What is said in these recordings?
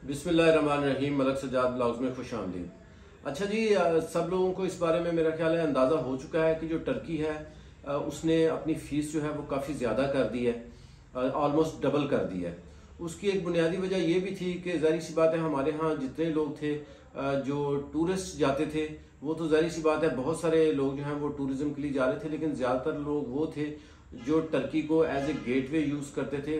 बिस्मिल्लाहिर्रहमानिर्रहीम। मलक सजाद ब्लॉग्स में खुश आमदीद। अच्छा जी, सब लोगों को इस बारे में मेरा ख्याल है अंदाज़ा हो चुका है कि जो टर्की है उसने अपनी फ़ीस जो है वो काफ़ी ज़्यादा कर दी है, ऑलमोस्ट डबल कर दी है। उसकी एक बुनियादी वजह ये भी थी कि ज़ाहिर सी बात है हमारे यहाँ जितने लोग थे जो टूरिस्ट जाते थे वो तो ज़ाहिर सी बात है बहुत सारे लोग जो हैं वो टूरिज़्म के लिए जा रहे थे, लेकिन ज़्यादातर लोग वो थे जो टर्की को एज ए गेटवे यूज़ करते थे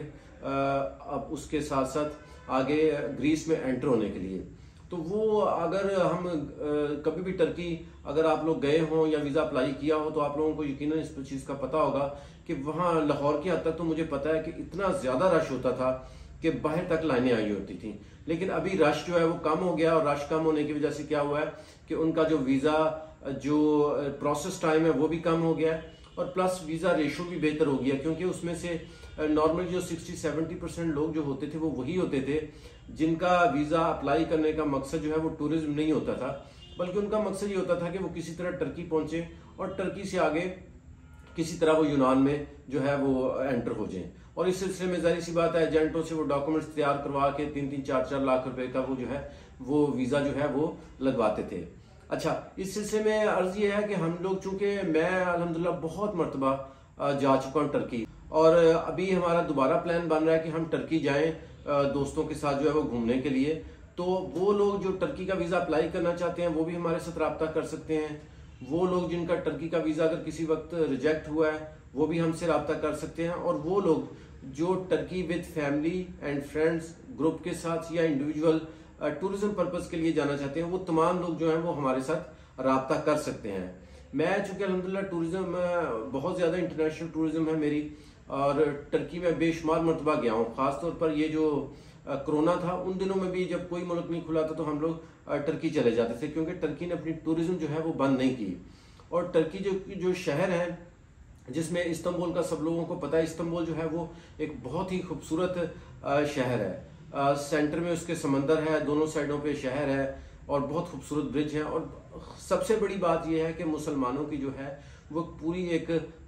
अब उसके साथ साथ आगे ग्रीस में एंटर होने के लिए। तो वो अगर हम कभी भी टर्की अगर आप लोग गए हों या वीज़ा अप्लाई किया हो तो आप लोगों को यकीनन इस चीज़ का पता होगा कि वहाँ लाहौर की हद तक तो मुझे पता है कि इतना ज़्यादा रश होता था कि बाहर तक लाइनें आई होती थी। लेकिन अभी रश जो है वो कम हो गया, और रश कम होने की वजह से क्या हुआ है कि उनका जो वीज़ा जो प्रोसेस टाइम है वो भी कम हो गया है, और प्लस वीज़ा रेशो भी बेहतर हो गया, क्योंकि उसमें से नॉर्मली जो 60-70% लोग जो होते थे वो वही होते थे जिनका वीज़ा अप्लाई करने का मकसद जो है वो टूरिज्म नहीं होता था, बल्कि उनका मकसद ये होता था कि वो किसी तरह टर्की पहुंचे और टर्की से आगे किसी तरह वो यूनान में जो है वो एंटर हो जाए। और इस सिलसिले में जाहिर सी बात है एजेंटों से वो डॉक्यूमेंट्स तैयार करवा के 3-4 लाख रुपए का वो जो है वो वीज़ा जो है वो लगवाते थे। अच्छा, इस सिलसिले में अर्ज ये है कि हम लोग, चूंकि मैं अल्हम्दुलिल्लाह बहुत मरतबा जा चुका हूँ टर्की, और अभी हमारा दोबारा प्लान बन रहा है कि हम टर्की जाएं दोस्तों के साथ जो है वो घूमने के लिए। तो वो लोग जो टर्की का वीज़ा अप्लाई करना चाहते हैं वो भी हमारे साथ रब्ता कर सकते हैं। वो लोग जिनका टर्की का वीज़ा अगर किसी वक्त रिजेक्ट हुआ है वो भी हमसे रब्ता कर सकते हैं। और वो लोग जो Turkey with family and friends group के साथ या इंडिविजुअल टूरिज्म पर्पज के लिए जाना चाहते हैं वो तमाम लोग जो हैं वो हमारे साथ रब्ता कर सकते हैं। मैं चूंकि अल्हम्दुलिल्लाह टूरिज्म बहुत ज़्यादा इंटरनेशनल टूरिज्म है मेरी, और टर्की में बेशुमार मरतबा गया हूँ। ख़ासतौर पर ये जो कोरोना था उन दिनों में भी जब कोई मुल्क नहीं खुला था तो हम लोग टर्की चले जाते थे, क्योंकि टर्की ने अपनी टूरिज्म जो है वो बंद नहीं की। और टर्की जो शहर है जिसमें इस्तांबुल का सब लोगों को पता है, इस्तांबुल जो है वो एक बहुत ही खूबसूरत शहर है। सेंटर में उसके समंदर है, दोनों साइडों पे शहर है और बहुत खूबसूरत ब्रिज है। और सबसे बड़ी बात यह है कि मुसलमानों की जो है वो पूरी एक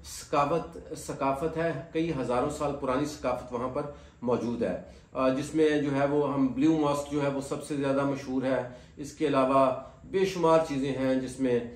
सकाफत है, कई हजारों साल पुरानी सकाफत वहां पर मौजूद है, जिसमें जो है वो हम ब्लू मॉस्क जो है वो सबसे ज्यादा मशहूर है। इसके अलावा बेशुमार चीजें हैं जिसमें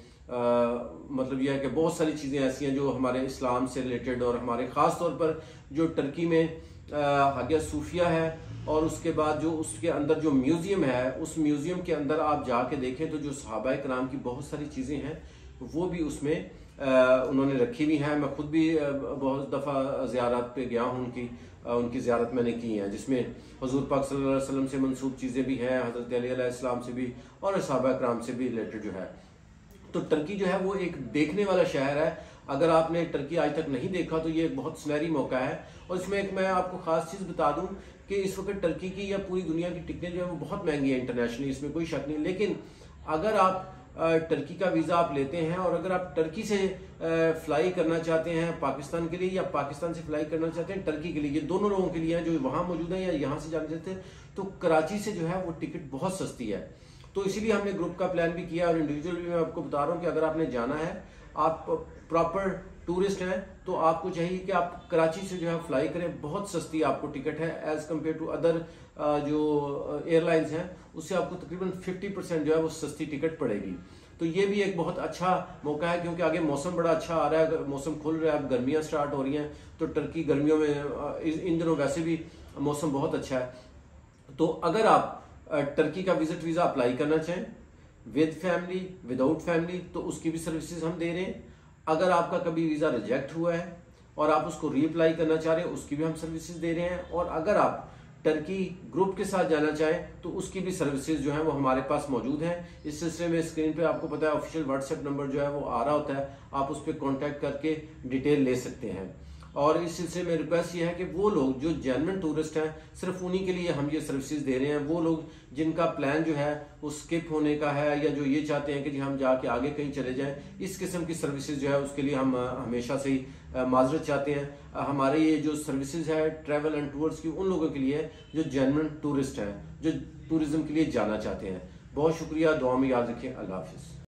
मतलब यह है कि बहुत सारी चीजें ऐसी हैं जो हमारे इस्लाम से रिलेटेड, और हमारे खास तौर पर जो टर्की में हागिया सूफिया है, और उसके बाद जो उसके अंदर जो म्यूजियम है उस म्यूजियम के अंदर आप जाके देखें तो जो सहाबा कराम की बहुत सारी चीजें हैं वो भी उसमें उन्होंने रखी हुई हैं। मैं खुद भी बहुत दफ़ा ज़ियारत पे गया हूँ, उनकी ज़ियारत मैंने की है, जिसमें हुजूर पाक सल्लल्लाहु अलैहि वसल्लम से मंसूब चीज़ें भी हैं, हज़रत अली अलैहिस्सलाम से भी और सहाबा कराम से भी रिलेटेड जो है। तो टर्की जो है वो एक देखने वाला शहर है। अगर आपने टर्की आज तक नहीं देखा तो ये एक बहुत सुनहरी मौका है। और इसमें एक मैं आपको खास चीज़ बता दूं कि इस वक्त टर्की की या पूरी दुनिया की टिकटें जो है वो बहुत महंगी है इंटरनेशनली, इसमें कोई शक नहीं। लेकिन अगर आप टर्की का वीज़ा आप लेते हैं और अगर आप टर्की से फ्लाई करना चाहते हैं पाकिस्तान के लिए, या पाकिस्तान से फ्लाई करना चाहते हैं टर्की के लिए, ये दोनों लोगों के लिए हैं जो वहां मौजूद है या यहाँ से जाना चाहते हैं, तो कराची से जो है वो टिकट बहुत सस्ती है। तो इसीलिए हमने ग्रुप का प्लान भी किया, और इंडिविजुअल भी मैं आपको बता रहा हूँ कि अगर आपने जाना है, आप प्रॉपर टूरिस्ट हैं, तो आपको चाहिए कि आप कराची से जो है फ्लाई करें। बहुत सस्ती आपको टिकट है एज कम्पेयर टू अदर जो एयरलाइंस हैं, उससे आपको तकरीबन 50% जो है वो सस्ती टिकट पड़ेगी। तो ये भी एक बहुत अच्छा मौका है, क्योंकि आगे मौसम बड़ा अच्छा आ रहा है, मौसम खुल रहा है, अब गर्मियाँ स्टार्ट हो रही हैं, तो टर्की गर्मियों में इन दिनों वैसे भी मौसम बहुत अच्छा है। तो अगर आप टर्की का विजिट वीज़ा अप्लाई करना चाहें विद फैमिली विदाउट फैमिली तो उसकी भी सर्विसेज हम दे रहे हैं। अगर आपका कभी वीज़ा रिजेक्ट हुआ है और आप उसको रीअप्लाई करना चाह रहे हैं उसकी भी हम सर्विसेज दे रहे हैं। और अगर आप टर्की ग्रुप के साथ जाना चाहें तो उसकी भी सर्विसेज जो है वो हमारे पास मौजूद हैं। इस सिलसिले में स्क्रीन पे आपको पता है ऑफिशियल व्हाट्सएप नंबर जो है वो आ रहा होता है, आप उस पर कॉन्टैक्ट करके डिटेल ले सकते हैं। और इस सिलसिले में रिक्वेस्ट ये है कि वो लोग जो जेन्युइन टूरिस्ट हैं सिर्फ उन्हीं के लिए हम ये सर्विसेज दे रहे हैं। वो लोग जिनका प्लान जो है वो स्किप होने का है, या जो ये चाहते हैं कि जी हम जाके आगे कहीं चले जाएं, इस किस्म की सर्विसेज जो है उसके लिए हम हमेशा से ही माजरत चाहते हैं। हमारे ये जो सर्विसेज है ट्रैवल एंड टूर्स की उन लोगों के लिए जो जेन्युइन टूरिस्ट हैं, जो टूरिज्म के लिए जाना चाहते हैं। बहुत शुक्रिया, दुआ में याद रखिए। अल्लाह हाफिज।